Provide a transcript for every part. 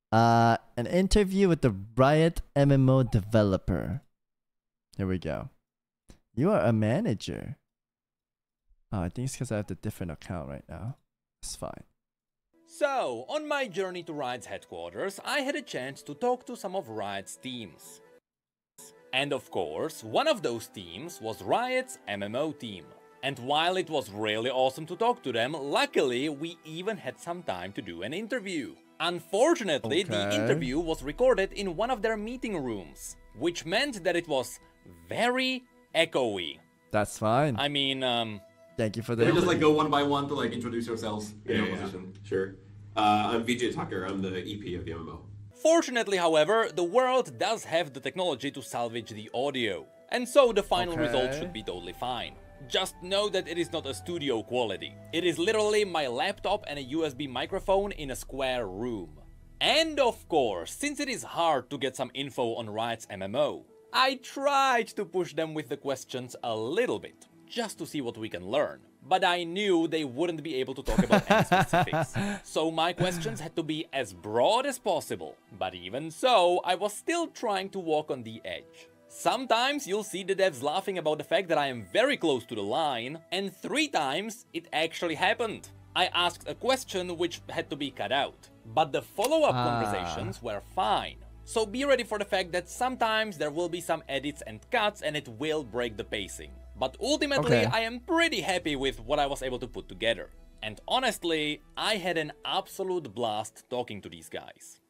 An interview with the Riot MMO developer. Here we go. You are a manager. Oh, I think it's because I have the different account right now. It's fine. So, on my journey to Riot's headquarters, I had a chance to talk to some of Riot's teams. And of course, one of those teams was Riot's MMO team. And while it was really awesome to talk to them, luckily we even had some time to do an interview. Unfortunately, the interview was recorded in one of their meeting rooms, which meant that it was very echoey. That's fine. I mean, thank you for the. Can we just like go one by one to like introduce yourselves in your position? Sure. I'm VJ Tucker. I'm the EP of the MMO. Fortunately, however, the world does have the technology to salvage the audio, and so the final result should be totally fine. Just know that it is not a studio quality. It is literally my laptop and a USB microphone in a square room. And of course, since it is hard to get some info on Riot's MMO, I tried to push them with the questions a little bit, just to see what we can learn. But I knew they wouldn't be able to talk about any specifics. So my questions had to be as broad as possible. But even so, I was still trying to walk on the edge. Sometimes you'll see the devs laughing about the fact that I am very close to the line, and 3 times it actually happened. I asked a question which had to be cut out, but the follow-up conversations were fine. So be ready for the fact that sometimes there will be some edits and cuts and it will break the pacing. But ultimately, I am pretty happy with what I was able to put together. And honestly, I had an absolute blast talking to these guys.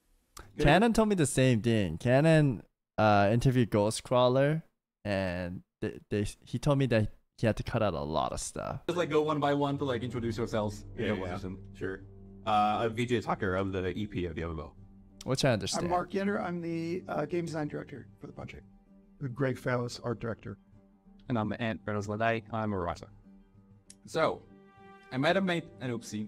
Canon told me the same thing. Canon interviewed Ghostcrawler, and he told me that he had to cut out a lot of stuff. Just like go one by one to like introduce yourselves in your position. Sure. I'm VJ Tucker. I'm the EP of the MMO. Which I understand. I'm Mark Yender. I'm the game design director for the project. Greg Fallis, art director. And I'm Ant Reynolds-Ladai. I'm a writer. So, I might have made an oopsie.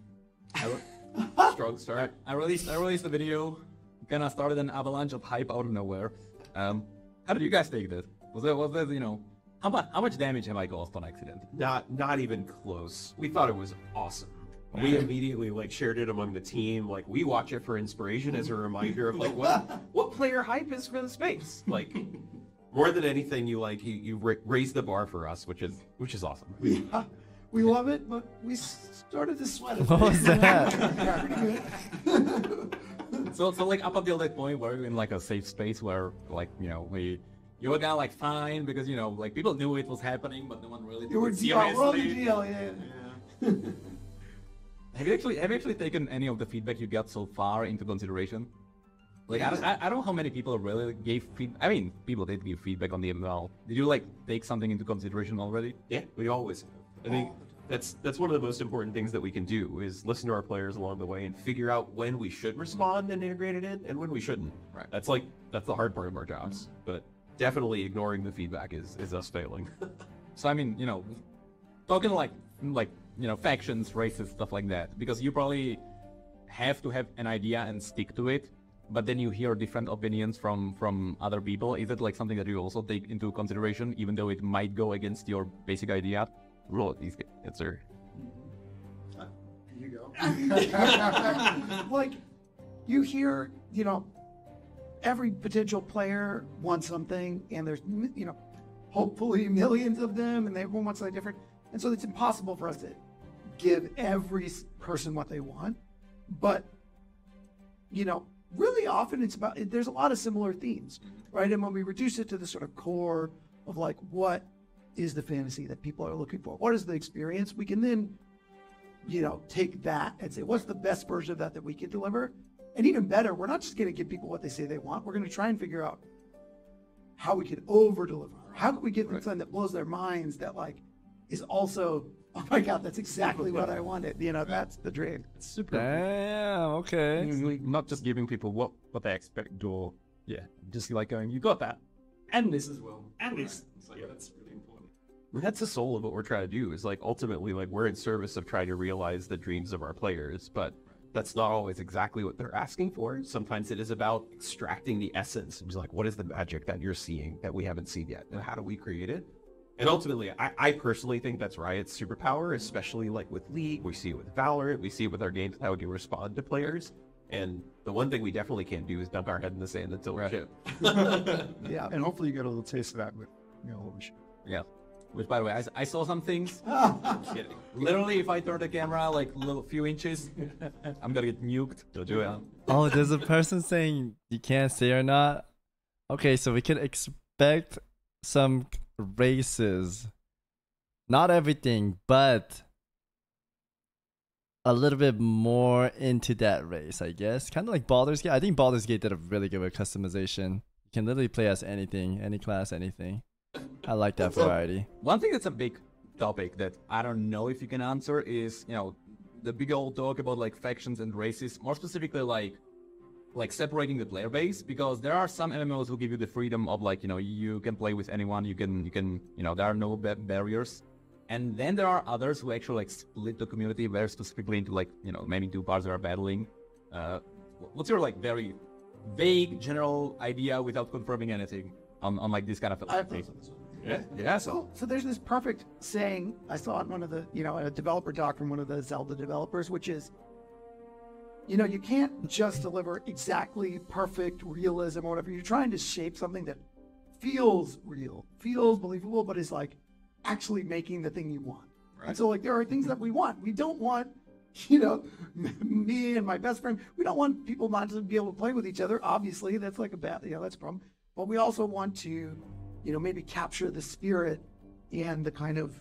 Strong start. I released the video. Kind of started an avalanche of hype out of nowhere. How did you guys take this? Was there you know, how much damage have I caused on accident? Not even close. We thought it was awesome. We immediately like shared it among the team. Like we watch it for inspiration as a reminder of like what player hype is for the space. Like more than anything, you raise the bar for us, which is awesome. We love it, but we started to sweat it. What was that? So like up until that point, were you in like a safe space where like you know you were kind of like fine because you know like people knew it was happening, but no one really took it seriously. We're on the deal, yeah. Have you actually taken any of the feedback you got so far into consideration? Like I don't know how many people really gave feedback. I mean, people did give feedback on the ML. Did you like take something into consideration already? Yeah, we always have. I think that's one of the most important things that we can do is listen to our players along the way and figure out when we should respond and integrate it in and when we shouldn't. Right. That's the hard part of our jobs. But definitely ignoring the feedback is us failing. So I mean, you know, talking like you know, factions, races, stuff like that, because you probably have to have an idea and stick to it, but then you hear different opinions from other people. Is it like something that you also take into consideration, even though it might go against your basic idea? Roll it, these answer. Here you go. Like, you hear, you know, every potential player wants something, and there's, you know, hopefully millions of them, and everyone wants something different. And so it's impossible for us to give every person what they want. But, you know, really often it's about, there's a lot of similar themes, right? And when we reduce it to the sort of core of like, what is the fantasy that people are looking for? What is the experience? We can then, you know, take that and say, what's the best version of that we can deliver? And even better, we're not just going to give people what they say they want. We're going to try and figure out how we can over deliver. How can we give them something that blows their minds that like is also, oh my God, that's exactly what I wanted. You know, that's the dream. It's super. Damn, okay. Not just giving people what they expect, or just like going, you got that, and this as well, and this. It's like, that's really important. That's the soul of what we're trying to do is like ultimately like we're in service of trying to realize the dreams of our players, but that's not always exactly what they're asking for. Sometimes it is about extracting the essence and just like, what is the magic that you're seeing that we haven't seen yet? And how do we create it? And ultimately, I personally think that's Riot's superpower, especially like with League. We see it with Valorant. We see it with our games, how we can respond to players. And the one thing we definitely can't do is dunk our head in the sand until we ship. Yeah. And hopefully you get a little taste of that with, what we should. Yeah. Which, by the way, I saw some things. Kidding. Literally, if I turn the camera like a little few inches, I'm gonna get nuked. Don't do it. Oh, there's a person saying you can't say or not. Okay, so we could expect some races. Not everything, but a little bit more into that race, I guess. Kind of like Baldur's Gate. I think Baldur's Gate did a really good with customization. You can literally play as anything, any class, anything. I like that variety. One thing that's a big topic that I don't know if you can answer is, the big old talk about like factions and races, more specifically like separating the player base, because there are some MMOs who give you the freedom of like, you can play with anyone, you can, there are no barriers. And then there are others who actually like split the community very specifically into like, maybe two parts that are battling. What's your like very vague general idea without confirming anything on like this kind of thing? Yeah. So there's this perfect saying I saw in one of the, a developer doc from one of the Zelda developers, which is, you can't just deliver exactly perfect realism or whatever. You're trying to shape something that feels real, feels believable, but is like actually making the thing you want. Right. And so like there are things that we want. We don't want, me and my best friend, we don't want people not to be able to play with each other. Obviously, that's like a bad, that's a problem. But we also want to, maybe capture the spirit and the kind of,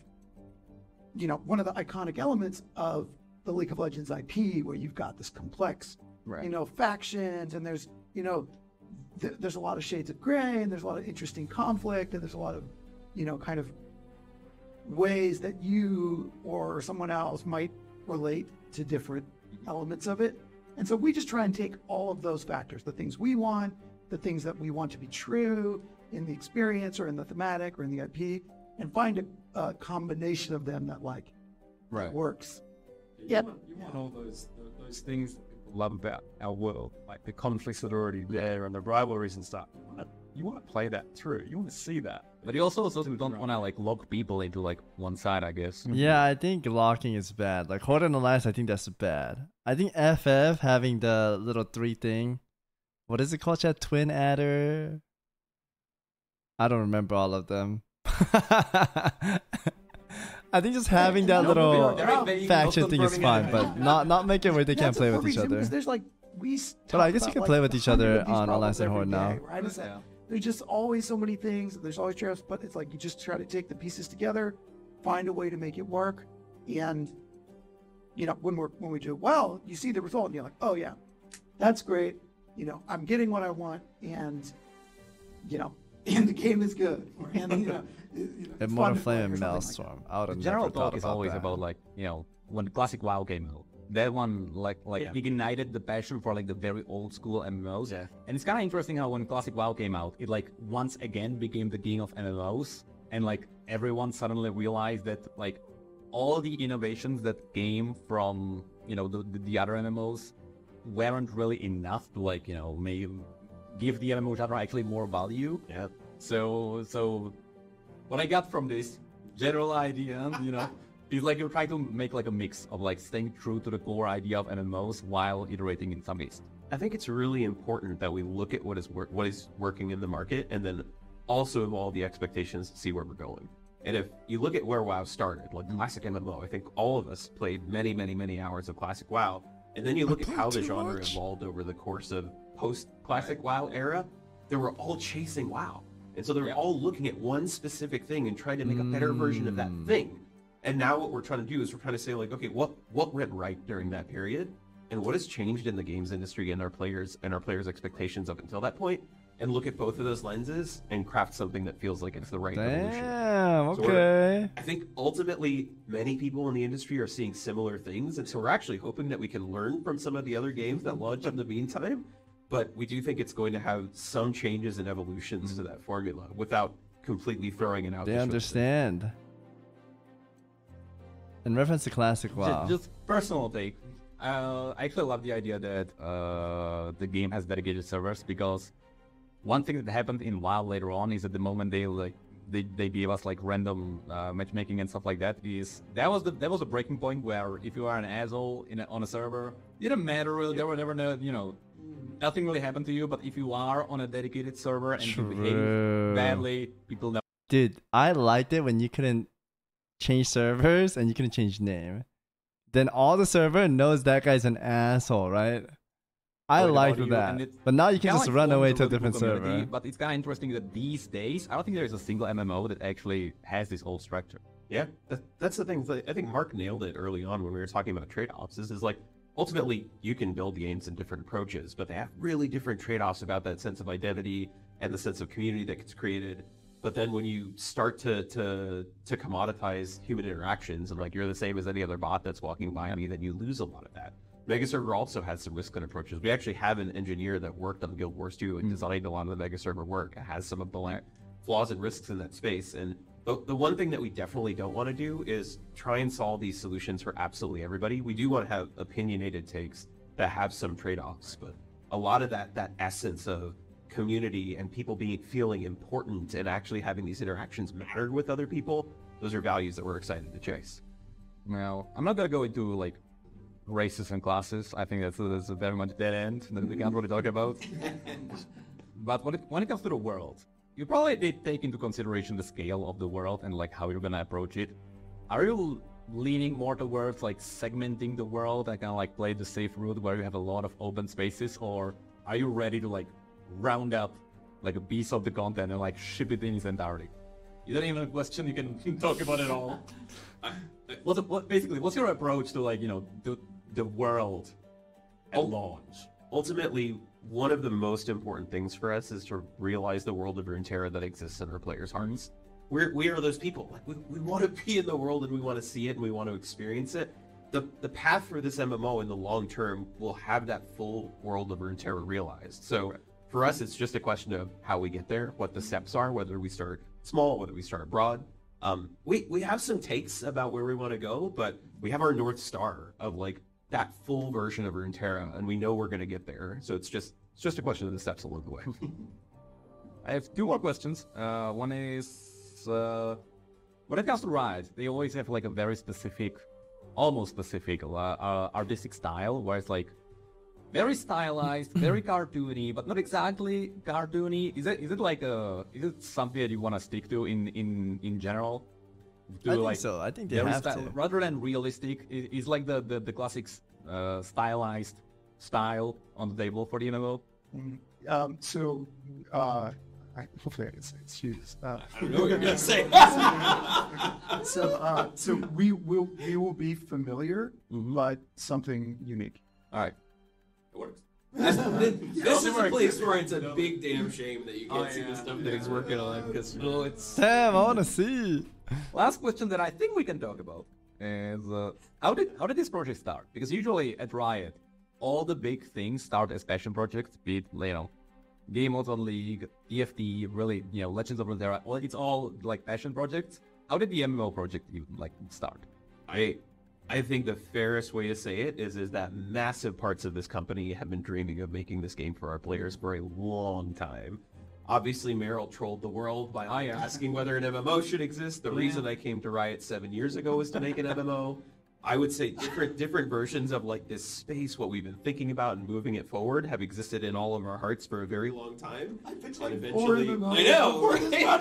one of the iconic elements of the League of Legends IP, where you've got this complex, factions, and there's, there's a lot of shades of gray, and there's a lot of interesting conflict, and there's a lot of, kind of ways that you or someone else might relate to different elements of it. And so we just try and take all of those factors, the things we want, the things that we want to be true in the experience or in the thematic or in the IP, and find a combination of them that works. You want all those things that people love about our world, like the conflicts that are already there and the rivalries and stuff. You want to play that through. You want to see that. But you also don't want to like lock people into like one side, I guess. Yeah, I think locking is bad. Like Horde and Alliance, I think that's bad. I think FF having the little 3 thing. What is it called, Chat? Twin adder? I don't remember all of them. I think just having that little faction thing is fine, but not make it where they can't play with each other. There's like but I guess you can play with each other on Alliance and Horde now. Right? There's just always so many things. There's always trade-offs, but it's like you just try to take the pieces together, find a way to make it work, and when we do well, you see the result, and you're like, oh yeah, that's great. I'm getting what I want, and and the game is good. And Immortal Flame and Maelstrom. The general talk is always about like when Classic WoW came out. That one ignited the passion for like the very old school MMOs. Yeah. And it's kind of interesting how when Classic WoW came out, it like once again became the king of MMOs, and like everyone suddenly realized that like all the innovations that came from the other MMOs weren't really enough to like maybe give the MMO genre actually more value. Yeah. So what I got from this general idea, is like you're trying to make like a mix of like staying true to the core idea of MMOs while iterating in some ways. I think it's really important that we look at what is working in the market, and then also evolve the expectations to see where we're going. And if you look at where WoW started, like classic MMO, I think all of us played many, many, many hours of classic WoW. And then you look at how the genre evolved over the course of post-classic WoW era, they were all chasing WoW. And so they were all looking at one specific thing and trying to make a better version of that thing. And now what we're trying to do is we're trying to say like, okay, what went right during that period? And what has changed in the games industry and our players' expectations up until that point? And look at both of those lenses and craft something that feels like it's the right evolution. Damn, okay. I think ultimately many people in the industry are seeing similar things, and so we're actually hoping that we can learn from some of the other games that launched in the meantime. But we do think it's going to have some changes and evolutions to that formula without completely throwing it out. They understand. In reference to classic WoW. Just personal take. I actually love the idea that the game has dedicated servers, because one thing that happened in WoW later on is at the moment they like they gave us like random matchmaking and stuff like that. That was a breaking point where if you are an asshole on a server, it didn't matter really. There were never no, nothing really happened to you. But if you are on a dedicated server and you behave badly, people know. Dude, I liked it when you couldn't change servers and you couldn't change name. Then all the server knows that guy's an asshole, right? I liked that. But now you can just run away to a different server. But it's kind of interesting that these days, I don't think there is a single MMO that actually has this whole structure. Yeah, that's the thing. I think Mark nailed it early on when we were talking about trade-offs. Is like, ultimately, you can build games in different approaches, but they have really different trade-offs about that sense of identity and the sense of community that gets created. But then when you start to commoditize human interactions, and like you're the same as any other bot that's walking by me, then you lose a lot of that. Megaserver also has some risk-on approaches. We actually have an engineer that worked on Guild Wars 2 and designed a lot of the Megaserver work. It has some of the flaws and risks in that space. And the one thing that we definitely don't want to do is try and solve these solutions for absolutely everybody. We do want to have opinionated takes that have some trade-offs, but a lot of that essence of community and people feeling important and actually having these interactions matter with other people, those are values that we're excited to chase. Now, I'm not going to go into like races and classes. I think that's a very much dead end that we can't really talk about. But when it comes to the world, you probably did take into consideration the scale of the world and like how you're going to approach it. Are you leaning more towards like segmenting the world and kind of like play the safe route where you have a lot of open spaces, or are you ready to like round up like a piece of the content and like ship it in its entirety? Is that even a question you can talk about it all? What's your approach to like, the world at launch? Ultimately, one of the most important things for us is to realize the world of Runeterra that exists in our players' hearts. We are those people. Like we want to be in the world and we want to see it and we want to experience it. The path for this MMO in the long term will have that full world of Runeterra realized. So for us, it's just a question of how we get there, what the steps are, whether we start small, whether we start broad. We have some takes about where we want to go, but we have our North Star of like that full version of Runeterra, and we know we're going to get there. So it's just a question of the steps along the way. I have two more questions. One is, when it comes to Riot, they always have like a very specific, almost specific artistic style, where it's like very stylized, very cartoony, but not exactly cartoony. Is it something that you want to stick to in general? I think so. I think they have to. Rather than realistic, is like the classic stylized style on the table for the MMO. Hopefully I can say excuse. I don't know what you're gonna say. So we will be familiar, but something unique. All right. It works. This is a place where it's a big damn shame that you can't see the stuff that he's working on, because it's... Damn, I want to see. Last question that I think we can talk about is how did this project start? Because usually at Riot, all the big things start as passion projects, be it, Game Modes on League, EFT, really, Legends of Runeterra. Well, it's all like passion projects. How did the MMO project even start? I think the fairest way to say it is that massive parts of this company have been dreaming of making this game for our players for a long time. Obviously, Meryl trolled the world by asking whether an MMO should exist. The reason I came to Riot 7 years ago was to make an MMO. I would say different versions of like this space, what we've been thinking about and moving it forward, have existed in all of our hearts for a very long time. I think and eventually, I know.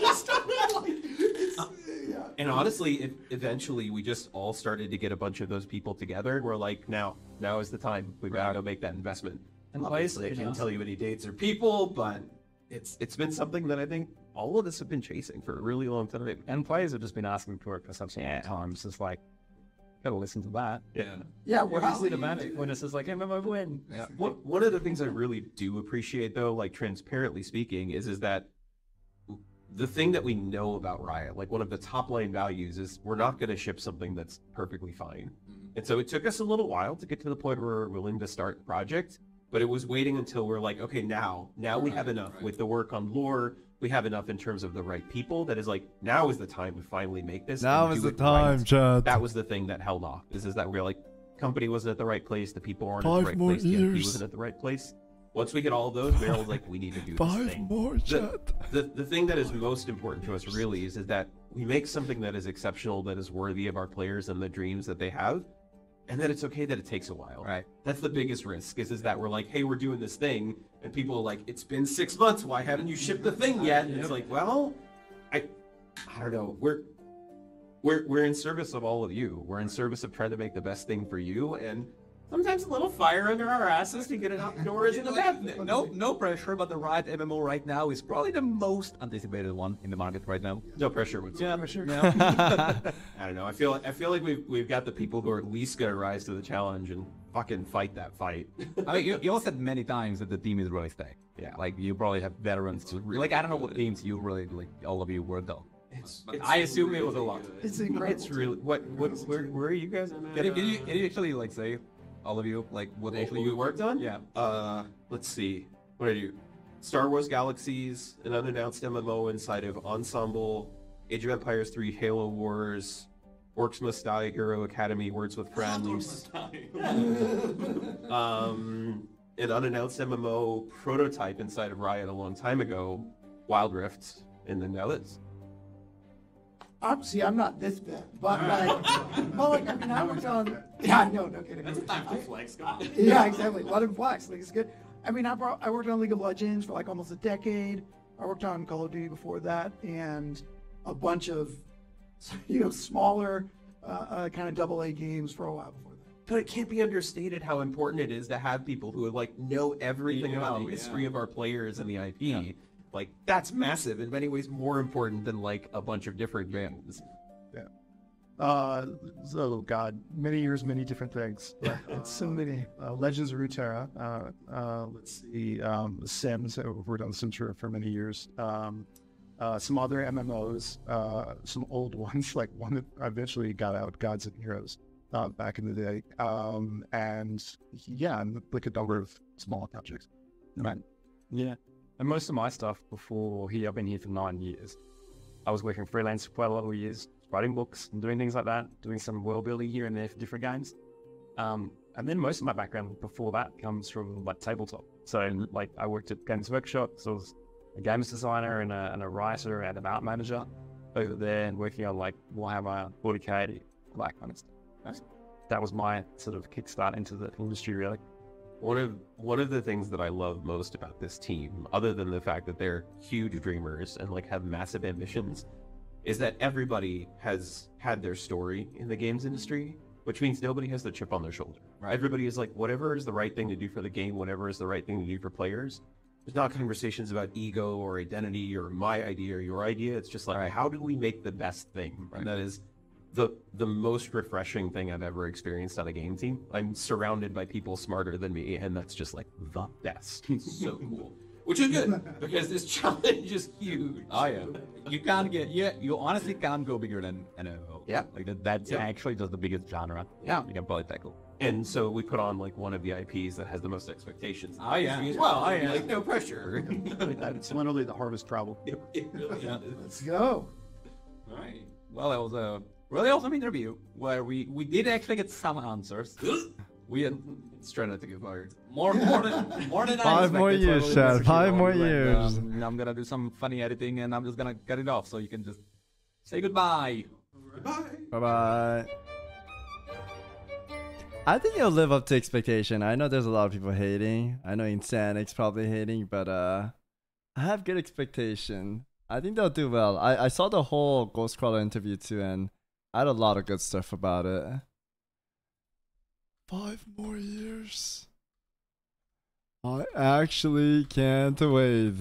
And honestly, eventually we just all started to get a bunch of those people together, and we're like, now is the time. We've got to go make that investment. And obviously, I can't tell you any dates or people, but it's been something that I think all of us have been chasing for a really long time. And players have just been asking for it for such a long time. It's like, gotta listen to that. Yeah, we're obviously demanding when it's just like MMO win. Yeah. One of the things I really do appreciate, though, like transparently speaking, is that the thing that we know about Riot, like one of the top line values, is we're not going to ship something that's perfectly fine. And so it took us a little while to get to the point where we're willing to start the project, but it was waiting until we're like, okay, now we have enough with the work on lore. We have enough in terms of the right people that is like, now is the time to finally make this. Now is the time, Chad. That was the thing that held off, is that we're like, company wasn't at the right place, the people weren't at the right place, the MP wasn't at the right place. Once we get all of those, Meryl's like, we need to do this 5 thing. more, chat. The thing that is most important to us really is that we make something that is exceptional, that is worthy of our players and the dreams that they have, and that it's okay that it takes a while. Right. That's the biggest risk, is that we're like, hey, we're doing this thing, and people are like, it's been 6 months, why haven't you shipped the thing yet? And it's like, well, I don't know. We're in service of all of you. We're in service of trying to make the best thing for you, and sometimes a little fire under our asses to get it out the door isn't a bad thing. No pressure, but the Riot MMO right now is probably the most anticipated one in the market right now. No pressure whatsoever. For sure. I don't know. I feel like we've got the people who are at least gonna rise to the challenge and fucking fight that fight. I mean, you all said many times that the team is really stacked. Yeah. Like, you probably have veterans to, like, I don't know what teams you really, like, all of you worked on. It's I assume it was a lot. It's incredible. It's really where are you guys? Can you actually, like, say, all of you, like, what actually you worked on? Yeah. Let's see. What are you? Star Wars Galaxies, an unannounced MMO inside of Ensemble, Age of Empires 3, Halo Wars, Orcs Must Die, Hero Academy, Words with Friends. An unannounced MMO prototype inside of Riot a long time ago, Wild Rift, and then now this. Obviously, I'm not this bad, but like, I mean, I worked on. Yeah, no kidding. That's a time to flex, God. Yeah, exactly. Let him flex. Like, it's good. I mean, I worked on League of Legends for like almost a decade. I worked on Call of Duty before that, and a bunch of, smaller, kind of AA games for a while before that. But it can't be understated how important it is to have people who like know everything about the history of our players and the IP. Yeah. Like, that's massive, in many ways more important than like a bunch of different bands. So God, many years, many different things. So many. Legends of Runeterra. Let's see, Sims. I've worked on Sims for many years. Some other MMOs, some old ones, like one that eventually got out, Gods and Heroes, back in the day. And like a number of small projects. Right. Yeah. And most of my stuff before here, I've been here for 9 years. I was working freelance for quite a lot of years, writing books and doing things like that, doing some world building here and there for different games. And then most of my background before that comes from like tabletop. So like I worked at Games Workshop, so I was a games designer and a writer and an art manager over there, and working on like Warhammer 40k, that kind of stuff. That was my sort of kickstart into the industry, really. One of the things that I love most about this team, other than the fact that they're huge dreamers and like have massive ambitions, is that everybody has had their story in the games industry, which means nobody has the chip on their shoulder. Right? Everybody is like, whatever is the right thing to do for the game, whatever is the right thing to do for players. There's not conversations about ego or identity or my idea or your idea. It's just like, how do we make the best thing? Right. And that is the most refreshing thing I've ever experienced on a game team. I'm surrounded by people smarter than me, and that's just like the best. So cool. Which is good, because this challenge is huge. Oh yeah. You honestly can't go bigger than MMO. Yeah. Like that's actually just the biggest genre. Yeah. You can probably tackle. And so we put on like one of the IPs that has the most expectations. Oh yeah. As well. Like no pressure. It's literally the hardest problem. It really is. Let's go. All right. Well, that was a really awesome interview where we did actually get some answers. We had trying not to get fired. More than 5 more years, Chad. 5 more years. I'm gonna do some funny editing, and I'm just gonna cut it off so you can just say goodbye. Bye bye. I think you'll live up to expectation. I know there's a lot of people hating. I know Insanic's probably hating, but I have good expectation. I think they'll do well. I saw the whole Ghostcrawler interview too, and I had a lot of good stuff about it. 5 more years. I actually can't wait.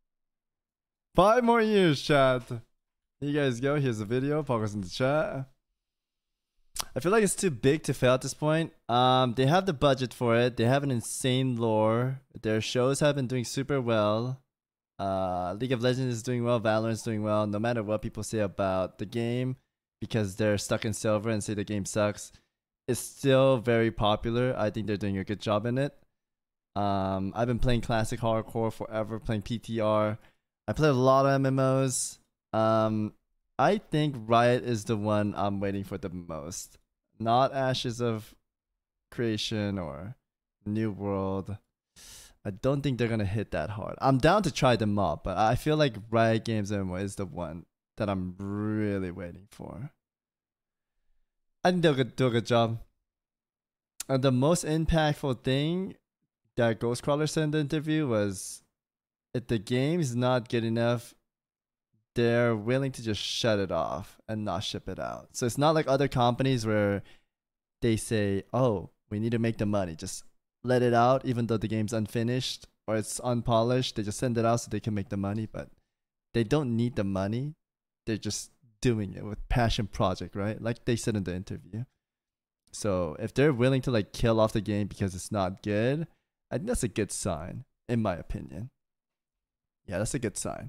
5 more years, chat. Here you guys go. Here's the video. Focus in the chat. I feel like it's too big to fail at this point. They have the budget for it. They have an insane lore. Their shows have been doing super well. League of Legends is doing well. Valorant is doing well. No matter what people say about the game, because they're stuck in silver and say the game sucks, it's still very popular. I think they're doing a good job in it. I've been playing classic hardcore forever, playing PTR. I play a lot of MMOs. I think Riot is the one I'm waiting for the most. Not Ashes of Creation or New World. I don't think they're gonna hit that hard. I'm down to try them out, but I feel like Riot Games MMO is the one that I'm really waiting for. I think they'll do a good job. And the most impactful thing that Ghostcrawler said in the interview was, if the game's not good enough, they're willing to just shut it off and not ship it out. So it's not like other companies where they say, oh, we need to make the money. Just let it out even though the game's unfinished or it's unpolished. They just send it out so they can make the money, but they don't need the money. They're just doing it with passion project, right? Like they said in the interview. So if they're willing to like kill off the game because it's not good, I think that's a good sign, in my opinion. Yeah, that's a good sign.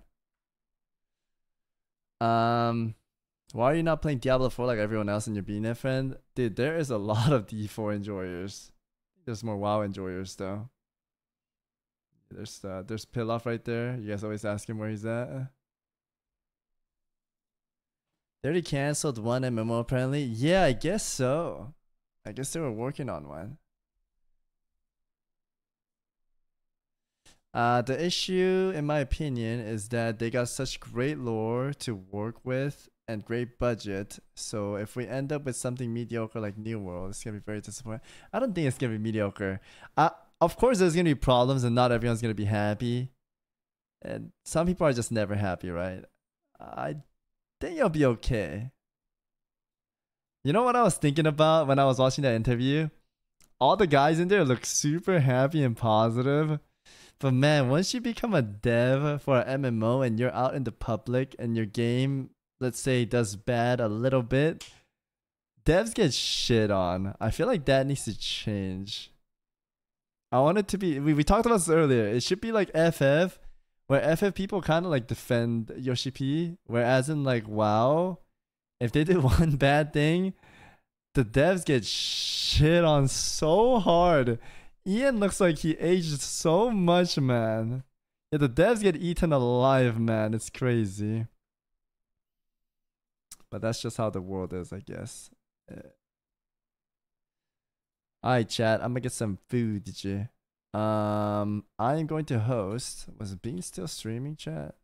Why are you not playing Diablo 4 like everyone else in your BNet friend? Dude, there is a lot of D4 enjoyers. There's more WoW enjoyers though. There's Pilaf right there. You guys always ask him where he's at. They already canceled one MMO apparently. Yeah, I guess so. I guess they were working on one. The issue, in my opinion, is that they got such great lore to work with and great budget. So if we end up with something mediocre like New World, it's gonna be very disappointing. I don't think it's gonna be mediocre. Of course, there's gonna be problems, and not everyone's gonna be happy. And some people are just never happy, right? I think it'll be okay. You know what I was thinking about when I was watching that interview? All the guys in there look super happy and positive. But man, once you become a dev for an MMO and you're out in the public and your game, let's say, does bad a little bit, devs get shit on. I feel like that needs to change. I want it to be, we talked about this earlier, it should be like FF, where FF people kind of like defend Yoshi P, whereas in like WoW, if they do one bad thing, the devs get shit on so hard. Ian looks like he aged so much, man. Yeah, the devs get eaten alive, man. It's crazy. But that's just how the world is, I guess. Alright, chat. I'm gonna get some food, I am going to host. Was Bean still streaming, chat?